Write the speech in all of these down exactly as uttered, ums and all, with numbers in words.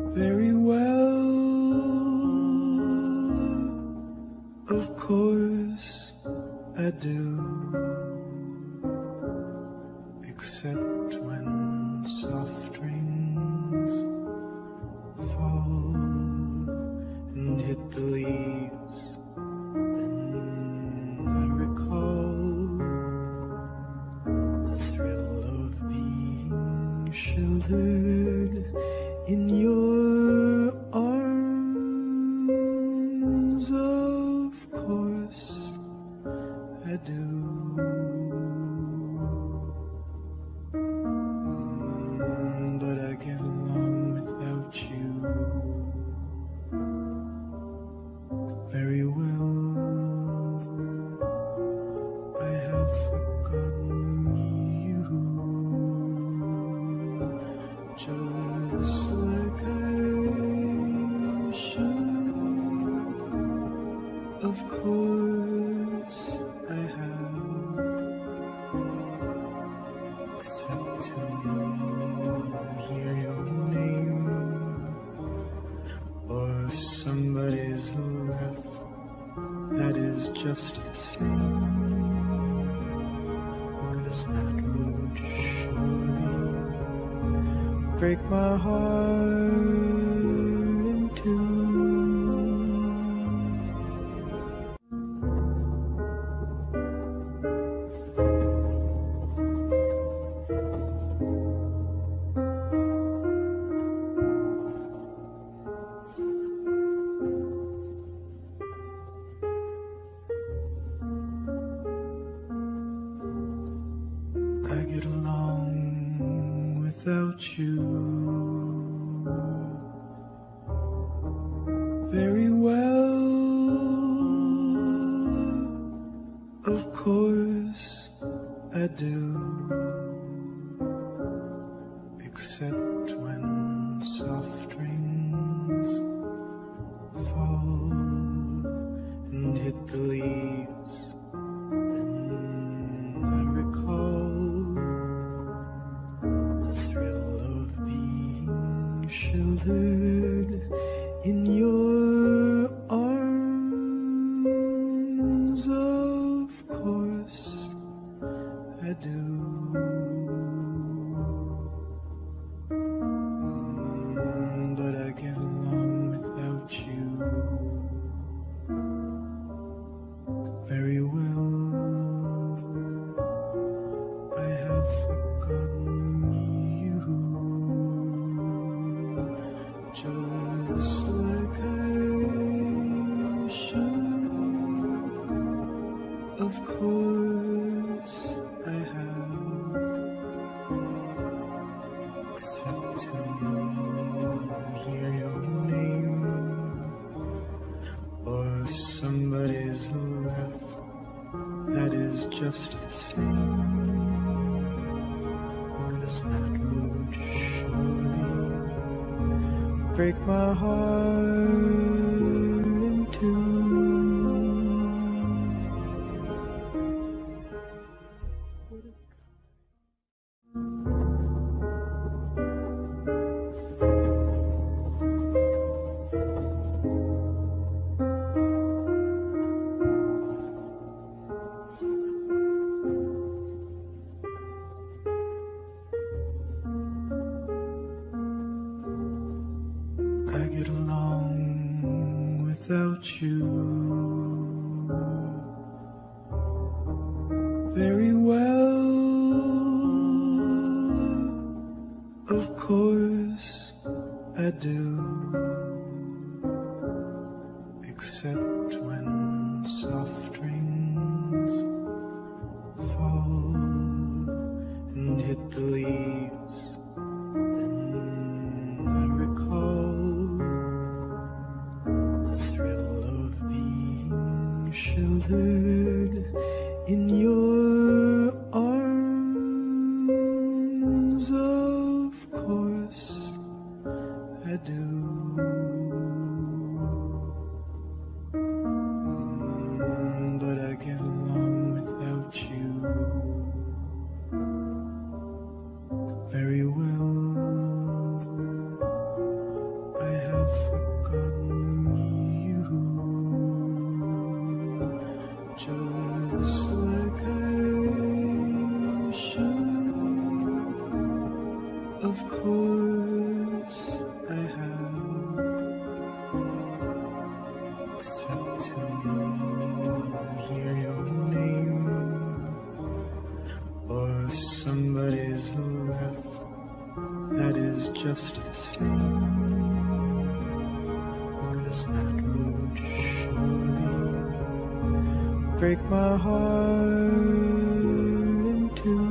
Very well, of course I do, except when soft rains fall and hit the leaves. Then I recall the thrill of being sheltered in your arms. Of course I do. Mm, but I get along without you very well. I have forgotten you, just like I should. Of course I have, except to hear your name or somebody's laugh. That is just the same, 'cause that would surely break my heart in two. I get along without you very well. Of course I do, except when soft rains fall and hit the leaves. Then I recall the thrill of being sheltered in your arms. Of course I do. Mm, but I get along without you very well. I have forgotten you, just like I should. Of course I have, except to hear your name or somebody's laugh. That is just the same, 'cause that would surely break my heart in two. I get along without you very well. Of course I do, except when soft rains fall and hit the leaves. Then I recall the thrill of being sheltered in your arms. Of course I do. Mm, but I get along without you very well. I just the same, 'cause that would surely break my heart in two.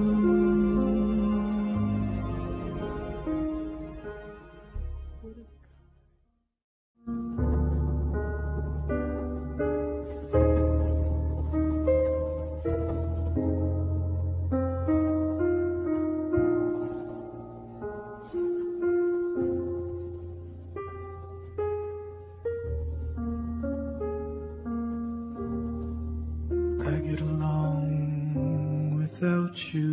I get along without you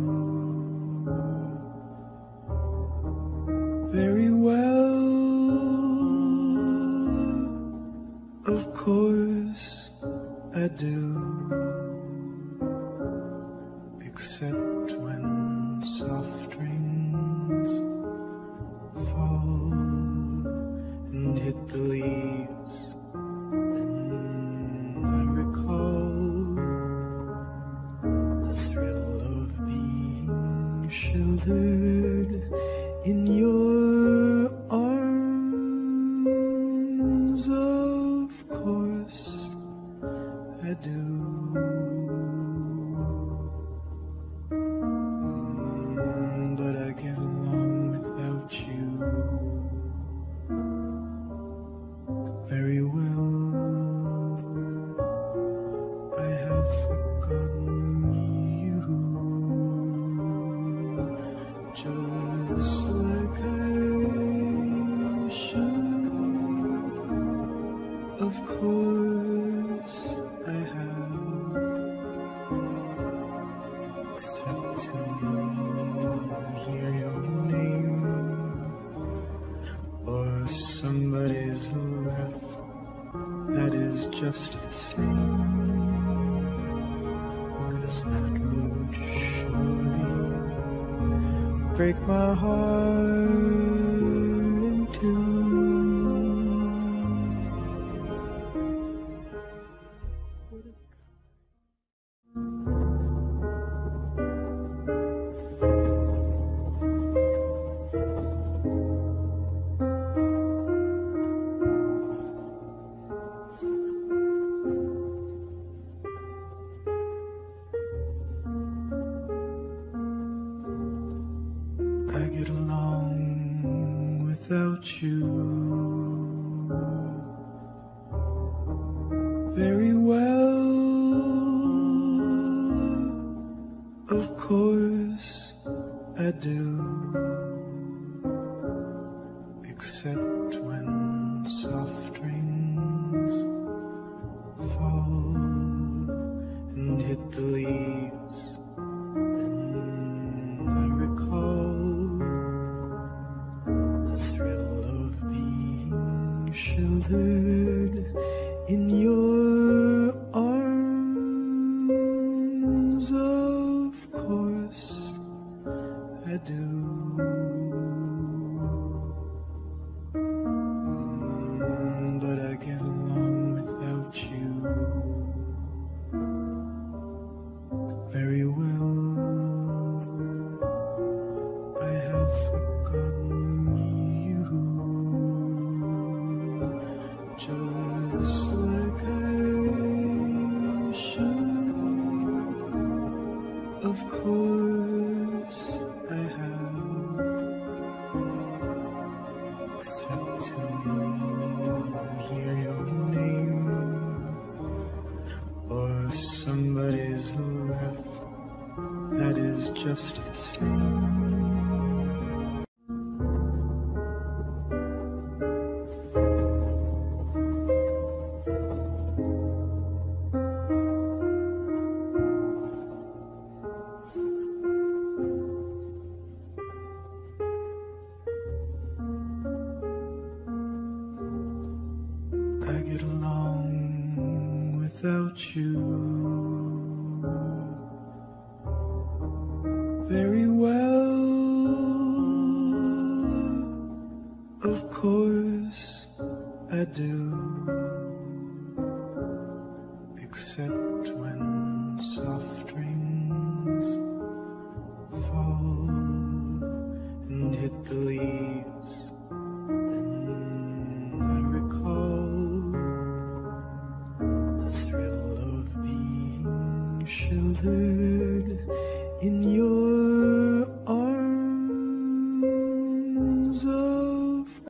very well. Of course I do, except when soft rains fall and hit the leaves. Sheltered in your arms, of course I do. Mm, but I get along without you very well. I have forgotten you, just like I should. Of course I have, except to hear your name or somebody's laugh. That is just the same, 'cause that would surely break my heart in two. I get along without you very well. Of course I do, except when soft rains fall and hit the leaves. Sheltered in your arms, of course I do. Mm, but I get along without you very well. I have forgotten you, just like I should. Of course I have, except to hear your name or somebody's laugh. That is just the same. I get along without you very well. Of course I do, except when soft